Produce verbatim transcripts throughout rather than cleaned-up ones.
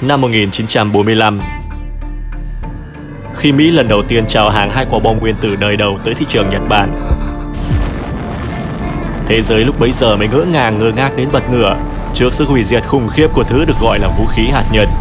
năm một nghìn chín trăm bốn mươi lăm. Khi Mỹ lần đầu tiên chào hàng hai quả bom nguyên tử đời đầu tới thị trường Nhật Bản, thế giới lúc bấy giờ mới ngỡ ngàng ngơ ngác đến bật ngửa trước sức hủy diệt khủng khiếp của thứ được gọi là vũ khí hạt nhân.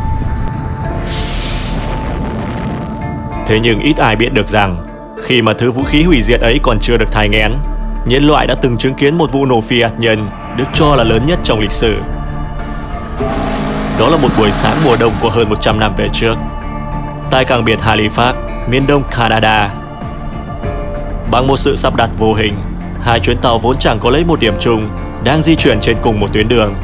Thế nhưng ít ai biết được rằng, khi mà thứ vũ khí hủy diệt ấy còn chưa được thai nghén, nhân loại đã từng chứng kiến một vụ nổ phi hạt nhân được cho là lớn nhất trong lịch sử. Đó là một buổi sáng mùa đông của hơn một trăm năm về trước, tại cảng biển Halifax, miền đông Canada. Bằng một sự sắp đặt vô hình, hai chuyến tàu vốn chẳng có lấy một điểm chung đang di chuyển trên cùng một tuyến đường.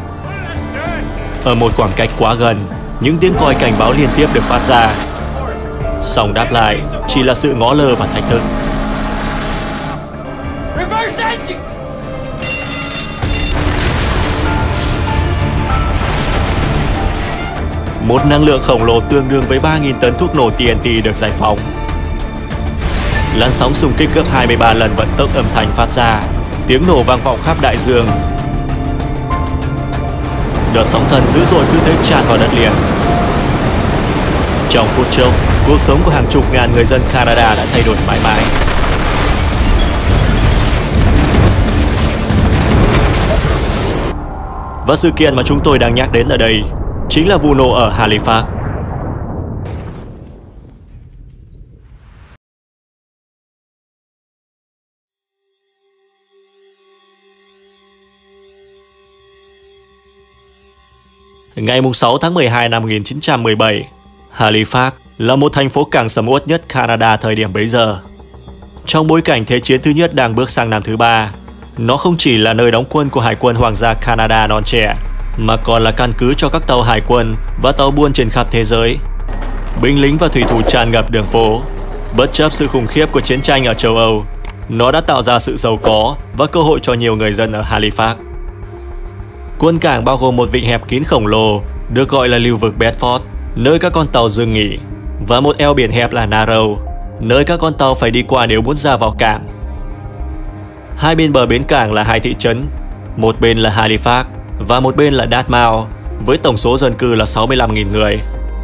Ở một khoảng cách quá gần, những tiếng còi cảnh báo liên tiếp được phát ra. Song đáp lại chỉ là sự ngó lơ và thách thức. Một năng lượng khổng lồ tương đương với ba nghìn tấn thuốc nổ T N T được giải phóng. Làn sóng xung kích gấp hai mươi ba lần vận tốc âm thanh phát ra, tiếng nổ vang vọng khắp đại dương. Đợt sóng thần dữ dội cứ thế tràn vào đất liền. Trong phút chốc, cuộc sống của hàng chục ngàn người dân Canada đã thay đổi mãi mãi. Và sự kiện mà chúng tôi đang nhắc đến ở đây chính là vụ nổ ở Halifax. Ngày sáu tháng mười hai năm một nghìn chín trăm mười bảy, Halifax là một thành phố cảng sầm uất nhất Canada thời điểm bấy giờ. Trong bối cảnh Thế chiến thứ nhất đang bước sang năm thứ ba, nó không chỉ là nơi đóng quân của Hải quân Hoàng gia Canada non trẻ, mà còn là căn cứ cho các tàu hải quân và tàu buôn trên khắp thế giới. Binh lính và thủy thủ tràn ngập đường phố. Bất chấp sự khủng khiếp của chiến tranh ở châu Âu, nó đã tạo ra sự giàu có và cơ hội cho nhiều người dân ở Halifax. Quân cảng bao gồm một vịnh hẹp kín khổng lồ được gọi là lưu vực Bedford, nơi các con tàu dừng nghỉ, và một eo biển hẹp là Narrow, nơi các con tàu phải đi qua nếu muốn ra vào cảng. Hai bên bờ bến cảng là hai thị trấn, một bên là Halifax và một bên là Dartmouth, với tổng số dân cư là sáu mươi lăm nghìn người.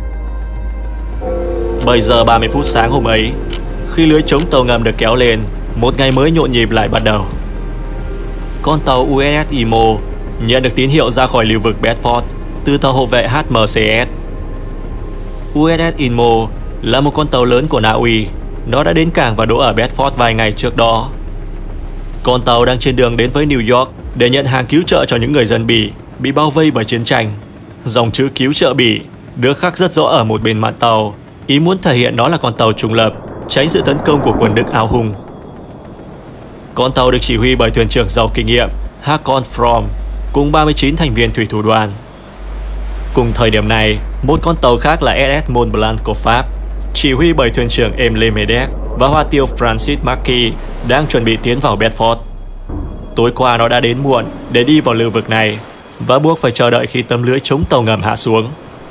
bảy giờ ba mươi phút sáng hôm ấy, khi lưới chống tàu ngầm được kéo lên, một ngày mới nhộn nhịp lại bắt đầu. Con tàu u ét ét Imo nhận được tín hiệu ra khỏi lưu vực Bedford từ tàu hộ vệ H M C S. u ét ét Imo là một con tàu lớn của Na Uy. Nó đã đến cảng và đỗ ở Bedford vài ngày trước đó. Con tàu đang trên đường đến với New York để nhận hàng cứu trợ cho những người dân Bỉ bị bao vây bởi chiến tranh. Dòng chữ cứu trợ Bỉ được khắc rất rõ ở một bên mạn tàu, ý muốn thể hiện nó là con tàu trung lập, tránh sự tấn công của quân Đức áo hung. Con tàu được chỉ huy bởi thuyền trưởng giàu kinh nghiệm Hakon From cùng ba mươi chín thành viên thủy thủ đoàn. Cùng thời điểm này, một con tàu khác là ét ét Mont Blanc của Pháp, chỉ huy bởi thuyền trưởng Emile Medec và hoa tiêu Francis Marquis, đang chuẩn bị tiến vào Bedford. Tối qua nó đã đến muộn để đi vào lưu vực này và buộc phải chờ đợi khi tấm lưới chống tàu ngầm hạ xuống.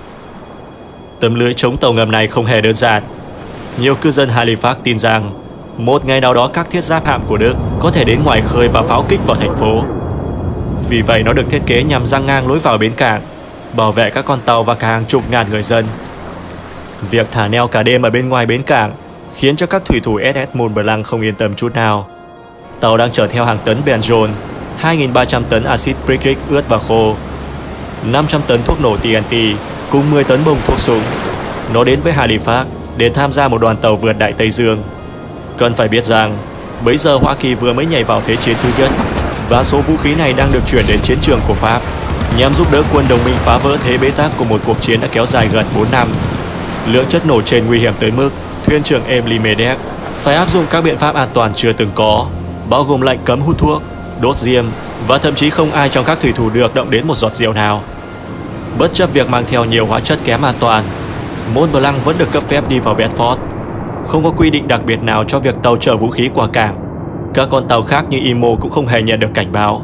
Tấm lưới chống tàu ngầm này không hề đơn giản. Nhiều cư dân Halifax tin rằng một ngày nào đó các thiết giáp hạm của Đức có thể đến ngoài khơi và pháo kích vào thành phố. Vì vậy nó được thiết kế nhằm giăng ngang lối vào bến cảng, bảo vệ các con tàu và cả hàng chục ngàn người dân. Việc thả neo cả đêm ở bên ngoài bến cảng khiến cho các thủy thủ ét ét Mont Blanc không yên tâm chút nào. Tàu đang chở theo hàng tấn benzol, hai nghìn ba trăm tấn axit picric ướt và khô, năm trăm tấn thuốc nổ T N T cùng mười tấn bông thuốc súng. Nó đến với Halifax để tham gia một đoàn tàu vượt Đại Tây Dương. Cần phải biết rằng, bấy giờ Hoa Kỳ vừa mới nhảy vào Thế chiến thứ nhất và số vũ khí này đang được chuyển đến chiến trường của Pháp nhằm giúp đỡ quân đồng minh phá vỡ thế bế tắc của một cuộc chiến đã kéo dài gần bốn năm. Lượng chất nổ trên nguy hiểm tới mức thuyền trưởng Emile Medec phải áp dụng các biện pháp an toàn chưa từng có, bao gồm lệnh cấm hút thuốc, đốt diêm và thậm chí không ai trong các thủy thủ được động đến một giọt rượu nào. Bất chấp việc mang theo nhiều hóa chất kém an toàn, Mont Blanc vẫn được cấp phép đi vào Bedford. Không có quy định đặc biệt nào cho việc tàu chở vũ khí qua cảng. Các con tàu khác như Imo cũng không hề nhận được cảnh báo.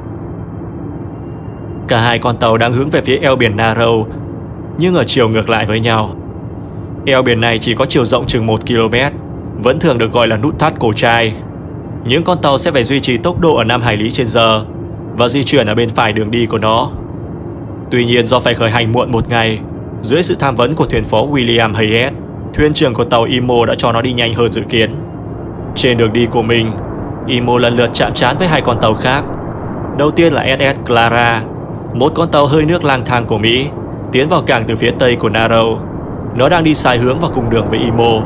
Cả hai con tàu đang hướng về phía eo biển Narrow, nhưng ở chiều ngược lại với nhau. Eo biển này chỉ có chiều rộng chừng một ki lô mét, vẫn thường được gọi là nút thắt cổ trai. Những con tàu sẽ phải duy trì tốc độ ở năm hải lý trên giờ và di chuyển ở bên phải đường đi của nó. Tuy nhiên do phải khởi hành muộn một ngày, dưới sự tham vấn của thuyền phó William Hayes, thuyền trưởng của tàu Imo đã cho nó đi nhanh hơn dự kiến. Trên đường đi của mình, Imo lần lượt chạm trán với hai con tàu khác. Đầu tiên là ét ét Clara, một con tàu hơi nước lang thang của Mỹ, tiến vào cảng từ phía tây của Narrow. Nó đang đi sai hướng vào cùng đường với Imo.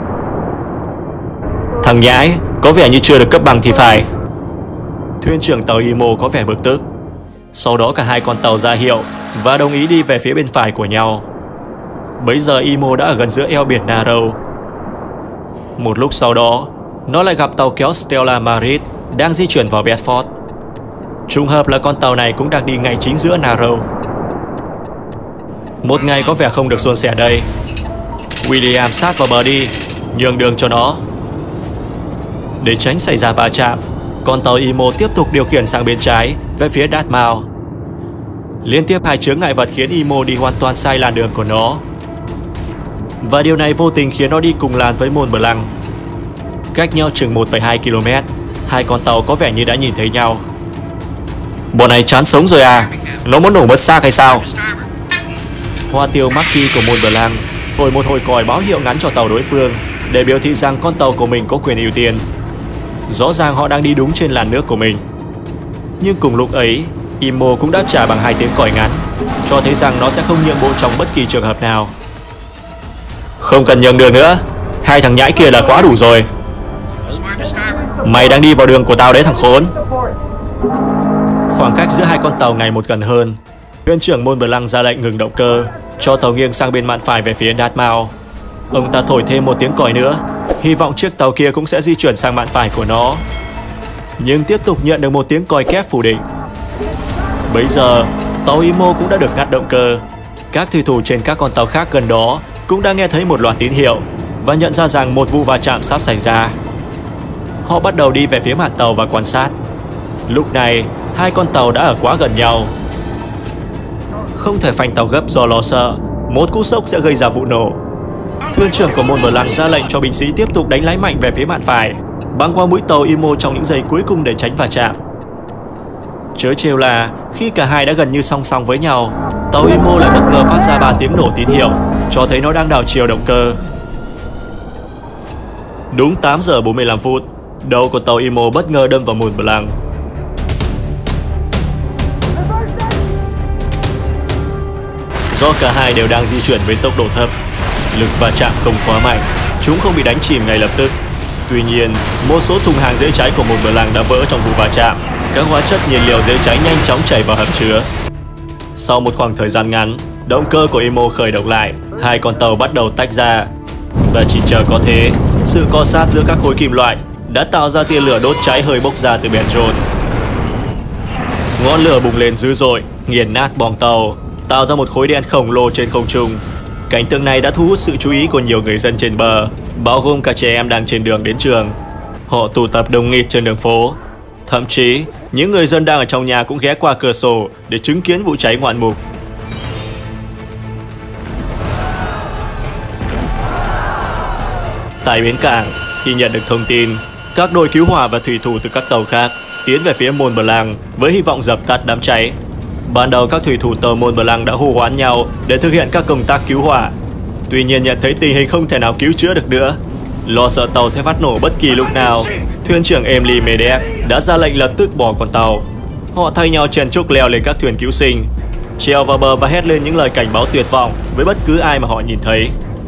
Thằng nhãi, có vẻ như chưa được cấp bằng thì phải. Thuyền trưởng tàu Imo có vẻ bực tức. Sau đó cả hai con tàu ra hiệu và đồng ý đi về phía bên phải của nhau. Bấy giờ Imo đã ở gần giữa eo biển Narrow. Một lúc sau đó, nó lại gặp tàu kéo Stella Maris đang di chuyển vào Bedford. Trùng hợp là con tàu này cũng đang đi ngay chính giữa Narrow. Một ngày có vẻ không được suôn sẻ đây. William sát vào bờ đi, nhường đường cho nó. Để tránh xảy ra va chạm, con tàu Imo tiếp tục điều khiển sang bên trái về phía Dartmouth. Liên tiếp hai chướng ngại vật khiến Imo đi hoàn toàn sai làn đường của nó, và điều này vô tình khiến nó đi cùng làn với Mont Blanc. Cách nhau chừng một phẩy hai ki lô mét, hai con tàu có vẻ như đã nhìn thấy nhau. Bọn này chán sống rồi à? Nó muốn nổ mất xác hay sao? Hoa tiêu Marquis của Mont Blanc thổi một hồi còi báo hiệu ngắn cho tàu đối phương để biểu thị rằng con tàu của mình có quyền ưu tiên. Rõ ràng họ đang đi đúng trên làn nước của mình. Nhưng cùng lúc ấy, Imo cũng đáp trả bằng hai tiếng còi ngắn, cho thấy rằng nó sẽ không nhượng bộ trong bất kỳ trường hợp nào. Không cần nhường đường nữa, hai thằng nhãi kia là quá đủ rồi. Mày đang đi vào đường của tao đấy thằng khốn. Khoảng cách giữa hai con tàu ngày một gần hơn. Thuyền trưởng Mont Blanc ra lệnh ngừng động cơ, cho tàu nghiêng sang bên mạn phải về phía Dartmouth. Ông ta thổi thêm một tiếng còi nữa, hy vọng chiếc tàu kia cũng sẽ di chuyển sang mạn phải của nó. Nhưng tiếp tục nhận được một tiếng còi kép phủ định. Bấy giờ, tàu Imo cũng đã được ngắt động cơ. Các thủy thủ trên các con tàu khác gần đó cũng đã nghe thấy một loạt tín hiệu và nhận ra rằng một vụ va chạm sắp xảy ra. Họ bắt đầu đi về phía mạn tàu và quan sát. Lúc này, hai con tàu đã ở quá gần nhau. Không thể phanh tàu gấp do lo sợ một cú sốc sẽ gây ra vụ nổ. Thuyền trưởng của Mont Blanc ra lệnh cho binh sĩ tiếp tục đánh lái mạnh về phía mạn phải, băng qua mũi tàu Imo trong những giây cuối cùng để tránh va chạm. Trớ trêu là khi cả hai đã gần như song song với nhau, tàu Imo lại bất ngờ phát ra ba tiếng nổ tín hiệu, cho thấy nó đang đảo chiều động cơ. Đúng tám giờ bốn mươi lăm phút, đầu của tàu Imo bất ngờ đâm vào Mont Blanc. Do cả hai đều đang di chuyển với tốc độ thấp, lực va chạm không quá mạnh, chúng không bị đánh chìm ngay lập tức. Tuy nhiên, một số thùng hàng dễ cháy của Mont Blanc đã vỡ trong vụ va chạm. Các hóa chất nhiên liệu dễ cháy nhanh chóng chảy vào hầm chứa. Sau một khoảng thời gian ngắn, động cơ của Imo khởi động lại, hai con tàu bắt đầu tách ra. Và chỉ chờ có thế, sự co sát giữa các khối kim loại đã tạo ra tia lửa đốt cháy hơi bốc ra từ benzoin. Ngọn lửa bùng lên dữ dội, nghiền nát boong tàu, tạo ra một khối đen khổng lồ trên không trung. Cảnh tượng này đã thu hút sự chú ý của nhiều người dân trên bờ, bao gồm cả trẻ em đang trên đường đến trường. Họ tụ tập đông nghịt trên đường phố. Thậm chí, những người dân đang ở trong nhà cũng ghé qua cửa sổ để chứng kiến vụ cháy ngoạn mục. Tại bến cảng, khi nhận được thông tin, các đội cứu hỏa và thủy thủ từ các tàu khác tiến về phía Mont Blanc với hy vọng dập tắt đám cháy. Ban đầu các thủy thủ tàu Mont Blanc đã hô hoán nhau để thực hiện các công tác cứu hỏa. Tuy nhiên nhận thấy tình hình không thể nào cứu chữa được nữa, lo sợ tàu sẽ phát nổ bất kỳ lúc nào, thuyền trưởng Emily Medex đã ra lệnh lập tức bỏ con tàu. Họ thay nhau chen chúc leo lên các thuyền cứu sinh, trèo vào bờ và hét lên những lời cảnh báo tuyệt vọng với bất cứ ai mà họ nhìn thấy.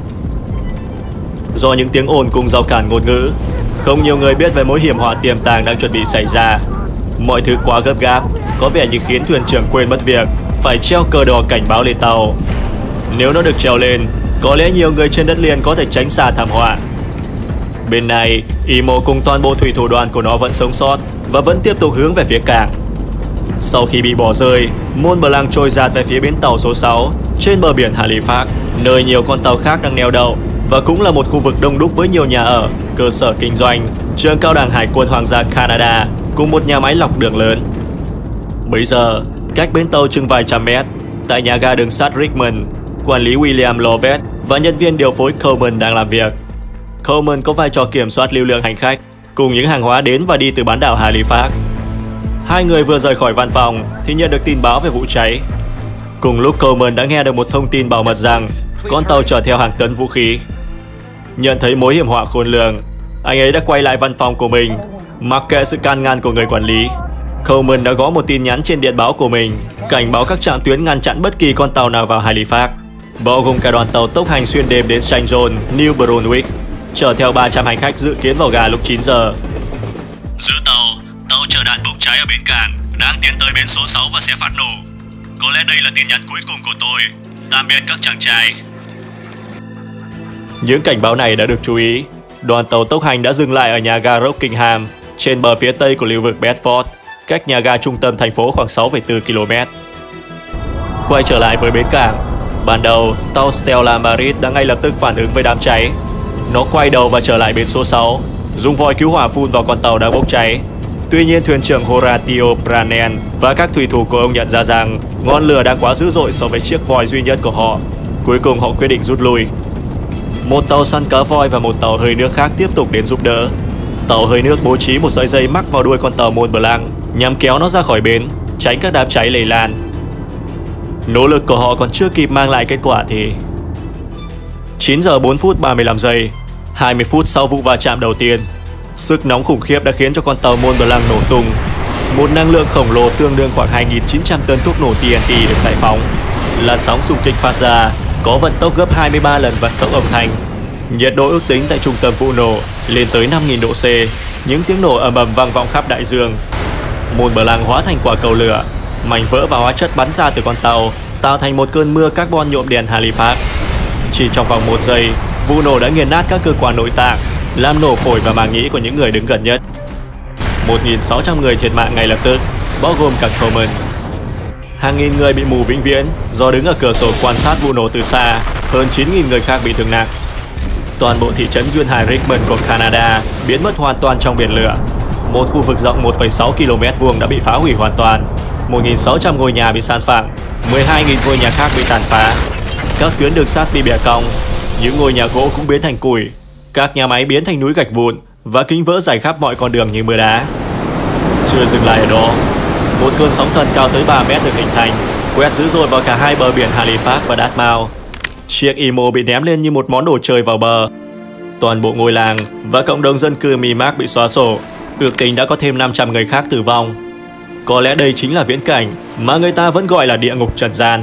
Do những tiếng ồn cùng rào cản ngôn ngữ, không nhiều người biết về mối hiểm họa tiềm tàng đang chuẩn bị xảy ra. Mọi thứ quá gấp gáp, có vẻ như khiến thuyền trưởng quên mất việc phải treo cờ đỏ cảnh báo lên tàu. Nếu nó được treo lên, có lẽ nhiều người trên đất liền có thể tránh xa thảm họa. Bên này, Imo cùng toàn bộ thủy thủ đoàn của nó vẫn sống sót và vẫn tiếp tục hướng về phía cảng. Sau khi bị bỏ rơi, Mont Blanc trôi dạt về phía bến tàu số sáu trên bờ biển Halifax, nơi nhiều con tàu khác đang neo đậu và cũng là một khu vực đông đúc với nhiều nhà ở, cơ sở kinh doanh, trường cao đẳng hải quân hoàng gia Canada cùng một nhà máy lọc đường lớn. Bây giờ, cách bến tàu chừng vài trăm mét, tại nhà ga đường sắt Richmond, quản lý William Lovett và nhân viên điều phối Coleman đang làm việc. Coleman có vai trò kiểm soát lưu lượng hành khách cùng những hàng hóa đến và đi từ bán đảo Halifax. Hai người vừa rời khỏi văn phòng thì nhận được tin báo về vụ cháy. Cùng lúc Coleman đã nghe được một thông tin bảo mật rằng con tàu chở theo hàng tấn vũ khí. Nhận thấy mối hiểm họa khôn lường, anh ấy đã quay lại văn phòng của mình. Mặc kệ sự can ngăn của người quản lý, Coleman đã gõ một tin nhắn trên điện báo của mình, cảnh báo các trạm tuyến ngăn chặn bất kỳ con tàu nào vào Halifax, bao gồm cả đoàn tàu tốc hành xuyên đêm đến Saint John, New Brunswick, chở theo ba trăm hành khách dự kiến vào ga lúc chín giờ. Giữ tàu, tàu chở đạn bốc cháy ở bến cảng, đang tiến tới bến số sáu và sẽ phát nổ. Có lẽ đây là tin nhắn cuối cùng của tôi. Tạm biệt các chàng trai. Những cảnh báo này đã được chú ý. Đoàn tàu tốc hành đã dừng lại ở nhà ga Rockingham, trên bờ phía tây của lưu vực Bedford, cách nhà ga trung tâm thành phố khoảng sáu phẩy bốn ki lô mét. Quay trở lại với bến cảng, ban đầu tàu Stella Maris đã ngay lập tức phản ứng với đám cháy. Nó quay đầu và trở lại bến số sáu, dùng vòi cứu hỏa phun vào con tàu đang bốc cháy. Tuy nhiên, thuyền trưởng Horatio Brannen và các thủy thủ của ông nhận ra rằng ngọn lửa đang quá dữ dội so với chiếc vòi duy nhất của họ. Cuối cùng họ quyết định rút lui. Một tàu săn cá voi và một tàu hơi nước khác tiếp tục đến giúp đỡ. Tàu hơi nước bố trí một sợi dây mắc vào đuôi con tàu Mont Blanc nhằm kéo nó ra khỏi bến, tránh các đám cháy lây lan. Nỗ lực của họ còn chưa kịp mang lại kết quả thì chín giờ bốn phút ba mươi lăm giây, hai mươi phút sau vụ va chạm đầu tiên, sức nóng khủng khiếp đã khiến cho con tàu Mont Blanc nổ tung. Một năng lượng khổng lồ tương đương khoảng hai nghìn chín trăm tấn thuốc nổ T N T được giải phóng. Làn sóng xung kích phát ra có vận tốc gấp hai mươi ba lần vận tốc âm thanh. Nhiệt độ ước tính tại trung tâm vụ nổ lên tới năm nghìn độ C. Những tiếng nổ ầm ầm vang vọng khắp đại dương. Mont Blanc hóa thành quả cầu lửa, mảnh vỡ và hóa chất bắn ra từ con tàu tạo thành một cơn mưa carbon nhuộm đèn Halifax. Chỉ trong vòng một giây, vụ nổ đã nghiền nát các cơ quan nội tạng, làm nổ phổi và màng nhĩ của những người đứng gần nhất. một nghìn sáu trăm người thiệt mạng ngay lập tức, bao gồm cả Coleman. Hàng nghìn người bị mù vĩnh viễn do đứng ở cửa sổ quan sát vụ nổ từ xa, hơn chín nghìn người khác bị thương nặng. Toàn bộ thị trấn duyên hải Richmond của Canada biến mất hoàn toàn trong biển lửa. Một khu vực rộng một phẩy sáu ki lô mét vuông đã bị phá hủy hoàn toàn. một nghìn sáu trăm ngôi nhà bị san phẳng, mười hai nghìn ngôi nhà khác bị tàn phá. Các tuyến đường sắt bị bẻ cong, những ngôi nhà gỗ cũng biến thành củi. Các nhà máy biến thành núi gạch vụn và kính vỡ rải khắp mọi con đường như mưa đá. Chưa dừng lại ở đó, một cơn sóng thần cao tới ba mét được hình thành, quét dữ dội vào cả hai bờ biển Halifax và Dartmouth. Chiếc Imo bị ném lên như một món đồ chơi vào bờ. Toàn bộ ngôi làng và cộng đồng dân cư Mimac bị xóa sổ. Ước tính đã có thêm năm trăm người khác tử vong. Có lẽ đây chính là viễn cảnh mà người ta vẫn gọi là địa ngục trần gian.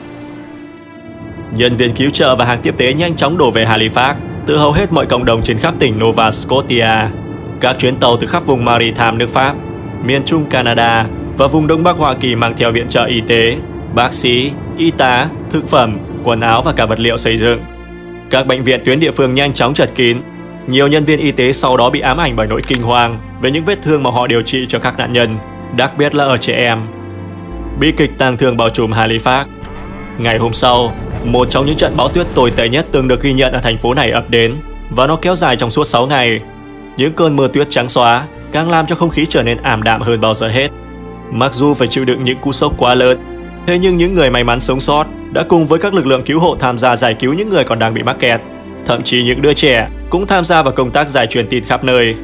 Nhân viên cứu trợ và hàng tiếp tế nhanh chóng đổ về Halifax từ hầu hết mọi cộng đồng trên khắp tỉnh Nova Scotia. Các chuyến tàu từ khắp vùng Maritime nước Pháp, miền Trung Canada và vùng Đông Bắc Hoa Kỳ mang theo viện trợ y tế, bác sĩ, y tá, thực phẩm, quần áo và cả vật liệu xây dựng. Các bệnh viện tuyến địa phương nhanh chóng chật kín. Nhiều nhân viên y tế sau đó bị ám ảnh bởi nỗi kinh hoàng về những vết thương mà họ điều trị cho các nạn nhân, đặc biệt là ở trẻ em. Bi kịch tang thương bao trùm Halifax. Ngày hôm sau, một trong những trận bão tuyết tồi tệ nhất từng được ghi nhận ở thành phố này ập đến, và nó kéo dài trong suốt sáu ngày. Những cơn mưa tuyết trắng xóa càng làm cho không khí trở nên ảm đạm hơn bao giờ hết. Mặc dù phải chịu đựng những cú sốc quá lớn, thế nhưng những người may mắn sống sót đã cùng với các lực lượng cứu hộ tham gia giải cứu những người còn đang bị mắc kẹt. Thậm chí những đứa trẻ cũng tham gia vào công tác giải truyền tin khắp nơi.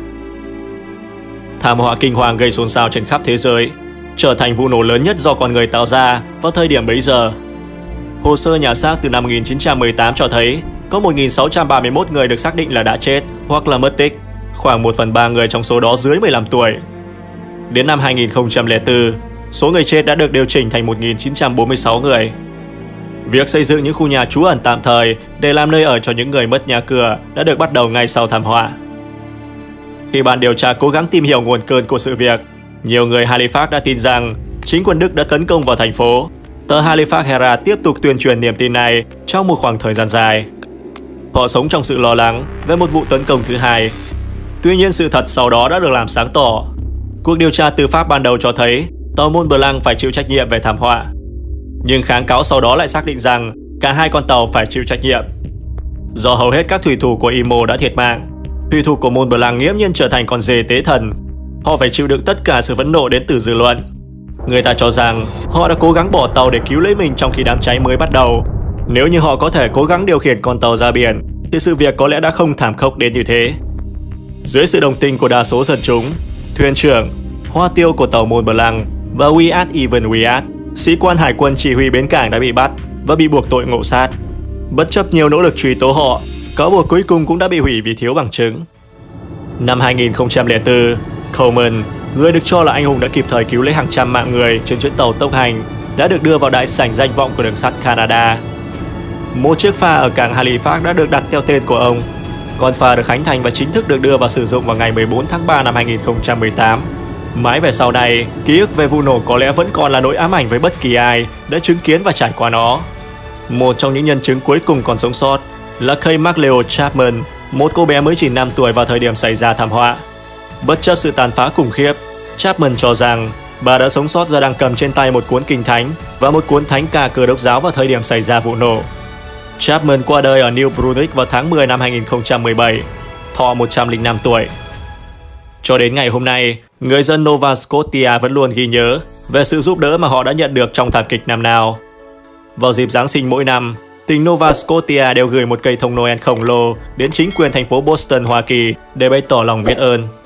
Thảm họa kinh hoàng gây xôn xao trên khắp thế giới, trở thành vụ nổ lớn nhất do con người tạo ra vào thời điểm bấy giờ. Hồ sơ nhà xác từ năm một nghìn chín trăm mười tám cho thấy có một nghìn sáu trăm ba mươi mốt người được xác định là đã chết hoặc là mất tích, khoảng một phần ba người trong số đó dưới mười lăm tuổi. Đến năm hai nghìn không trăm lẻ bốn, số người chết đã được điều chỉnh thành một nghìn chín trăm bốn mươi sáu người. Việc xây dựng những khu nhà trú ẩn tạm thời để làm nơi ở cho những người mất nhà cửa đã được bắt đầu ngay sau thảm họa. Khi ban điều tra cố gắng tìm hiểu nguồn cơn của sự việc, nhiều người Halifax đã tin rằng chính quân Đức đã tấn công vào thành phố. Tờ Halifax Herald tiếp tục tuyên truyền niềm tin này trong một khoảng thời gian dài. Họ sống trong sự lo lắng về một vụ tấn công thứ hai. Tuy nhiên, sự thật sau đó đã được làm sáng tỏ. Cuộc điều tra tư pháp ban đầu cho thấy tàu Mont Blanc phải chịu trách nhiệm về thảm họa. Nhưng kháng cáo sau đó lại xác định rằng cả hai con tàu phải chịu trách nhiệm. Do hầu hết các thủy thủ của Imo đã thiệt mạng, thủy thủ của Mont Blanc nghiễm nhiên trở thành con dê tế thần. Họ phải chịu đựng tất cả sự phẫn nộ đến từ dư luận. Người ta cho rằng họ đã cố gắng bỏ tàu để cứu lấy mình trong khi đám cháy mới bắt đầu. Nếu như họ có thể cố gắng điều khiển con tàu ra biển, thì sự việc có lẽ đã không thảm khốc đến như thế. Dưới sự đồng tình của đa số dân chúng, thuyền trưởng, hoa tiêu của tàu Mont Blanc và We Are Even We Are sĩ quan hải quân chỉ huy bến cảng đã bị bắt và bị buộc tội ngộ sát. Bất chấp nhiều nỗ lực truy tố họ, cáo buộc cuối cùng cũng đã bị hủy vì thiếu bằng chứng. Năm hai nghìn không trăm lẻ bốn, Coleman, người được cho là anh hùng đã kịp thời cứu lấy hàng trăm mạng người trên chuyến tàu tốc hành, đã được đưa vào đại sảnh danh vọng của đường sắt Canada. Một chiếc phà ở cảng Halifax đã được đặt theo tên của ông. Con phà được khánh thành và chính thức được đưa vào sử dụng vào ngày mười bốn tháng ba năm hai nghìn không trăm mười tám. Mãi về sau này, ký ức về vụ nổ có lẽ vẫn còn là nỗi ám ảnh với bất kỳ ai đã chứng kiến và trải qua nó. Một trong những nhân chứng cuối cùng còn sống sót là Kay McLeod Chapman, một cô bé mới chỉ năm tuổi vào thời điểm xảy ra thảm họa. Bất chấp sự tàn phá khủng khiếp, Chapman cho rằng bà đã sống sót do đang cầm trên tay một cuốn kinh thánh và một cuốn thánh ca Cơ đốc giáo vào thời điểm xảy ra vụ nổ. Chapman qua đời ở New Brunswick vào tháng mười năm hai nghìn không trăm mười bảy, thọ một trăm lẻ năm tuổi. Cho đến ngày hôm nay, người dân Nova Scotia vẫn luôn ghi nhớ về sự giúp đỡ mà họ đã nhận được trong thảm kịch năm nào. Vào dịp Giáng sinh mỗi năm, tỉnh Nova Scotia đều gửi một cây thông Noel khổng lồ đến chính quyền thành phố Boston, Hoa Kỳ để bày tỏ lòng biết ơn.